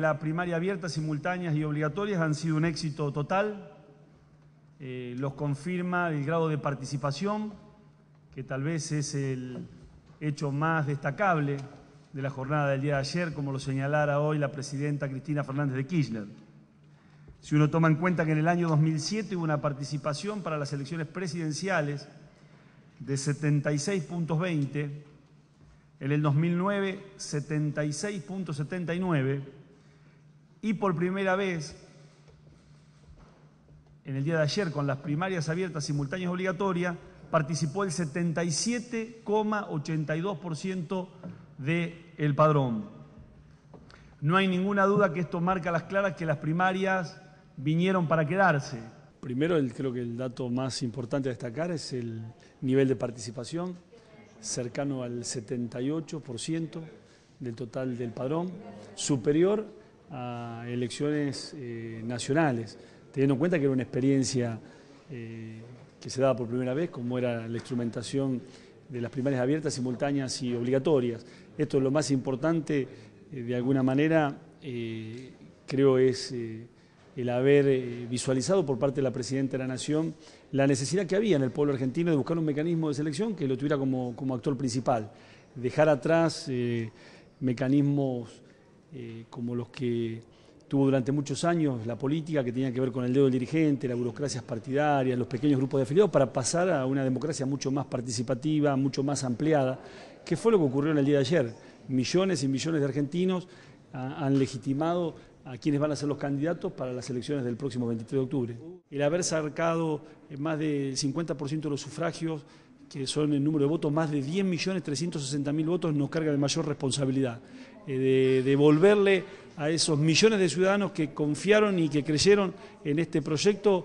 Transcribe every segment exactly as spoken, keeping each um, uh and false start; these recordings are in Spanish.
La primaria abierta, simultáneas y obligatorias han sido un éxito total. Eh, los confirma el grado de participación, que tal vez es el hecho más destacable de la jornada del día de ayer, como lo señalara hoy la presidenta Cristina Fernández de Kirchner. Si uno toma en cuenta que en el año dos mil siete hubo una participación para las elecciones presidenciales de setenta y seis punto veinte, en el dos mil nueve setenta y seis punto setenta y nueve, y por primera vez en el día de ayer con las primarias abiertas, simultáneas y obligatorias, participó el setenta y siete coma ochenta y dos por ciento del padrón. No hay ninguna duda que esto marca a las claras que las primarias vinieron para quedarse. Primero, el, creo que el dato más importante a destacar es el nivel de participación, cercano al setenta y ocho por ciento del total del padrón, superior a elecciones eh, nacionales, teniendo en cuenta que era una experiencia eh, que se daba por primera vez, como era la instrumentación de las primarias abiertas, simultáneas y obligatorias. Esto es lo más importante, eh, de alguna manera, eh, creo es eh, el haber eh, visualizado por parte de la Presidenta de la Nación la necesidad que había en el pueblo argentino de buscar un mecanismo de selección que lo tuviera como, como actor principal, dejar atrás eh, mecanismos eh, como los que tuvo durante muchos años la política, que tenía que ver con el dedo del dirigente, las burocracias partidarias, los pequeños grupos de afiliados, para pasar a una democracia mucho más participativa, mucho más ampliada, que fue lo que ocurrió en el día de ayer. Millones y millones de argentinos ah, han legitimado a quienes van a ser los candidatos para las elecciones del próximo veintitrés de octubre. El haber sacado más del cincuenta por ciento de los sufragios, que son el número de votos, más de diez millones trescientos sesenta mil votos, nos carga de mayor responsabilidad, eh, de devolverle a esos millones de ciudadanos que confiaron y que creyeron en este proyecto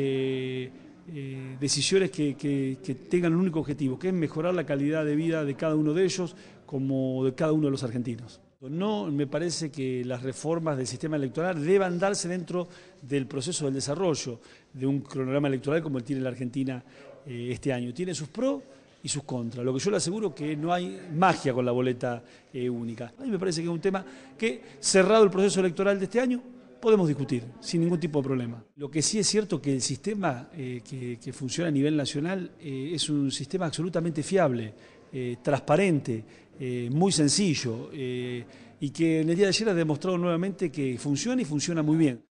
eh, eh, decisiones que, que, que tengan un único objetivo, que es mejorar la calidad de vida de cada uno de ellos como de cada uno de los argentinos. No me parece que las reformas del sistema electoral deban darse dentro del proceso del desarrollo de un cronograma electoral como el tiene la Argentina eh, este año. Tiene sus pros y sus contras. Lo que yo le aseguro es que no hay magia con la boleta eh, única. A mí me parece que es un tema que, cerrado el proceso electoral de este año, podemos discutir sin ningún tipo de problema. Lo que sí es cierto que el sistema eh, que, que funciona a nivel nacional eh, es un sistema absolutamente fiable, eh, transparente, eh, muy sencillo eh, y que en el día de ayer ha demostrado nuevamente que funciona y funciona muy bien.